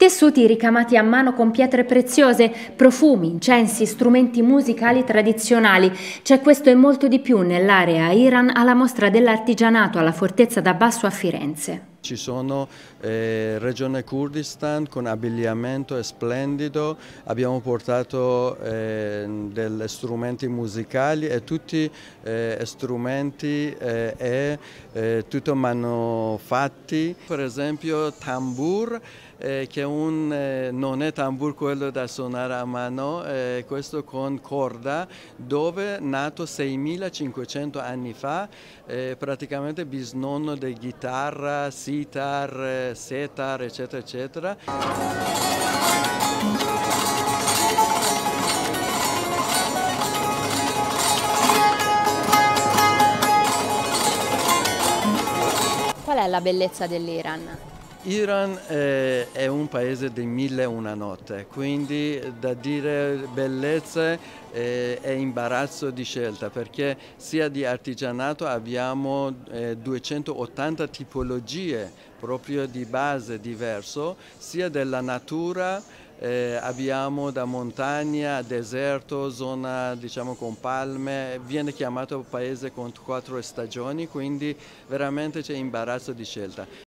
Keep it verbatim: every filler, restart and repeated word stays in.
Tessuti ricamati a mano con pietre preziose, profumi, incensi, strumenti musicali tradizionali. C'è questo e molto di più nell'area Iran alla mostra dell'artigianato alla Fortezza d'Abbasso a Firenze. Ci sono eh, Regione Kurdistan con abbigliamento splendido, abbiamo portato eh, degli strumenti musicali e tutti eh, strumenti eh, e eh, tutto manufatti, per esempio tambur. Eh, che un, eh, non è tambur quello da suonare a mano, eh, questo con corda, dove è nato seimilacinquecento anni fa, eh, praticamente bisnonno di chitarra, sitar, eh, setar, eccetera, eccetera. Qual è la bellezza dell'Iran? Iran eh, è un paese di mille e una notte, quindi da dire bellezze eh, è imbarazzo di scelta, perché sia di artigianato abbiamo eh, duecentottanta tipologie proprio di base diverso, sia della natura. Eh, abbiamo da montagna, deserto, zona diciamo con palme, viene chiamato paese con quattro stagioni, quindi veramente c'è imbarazzo di scelta.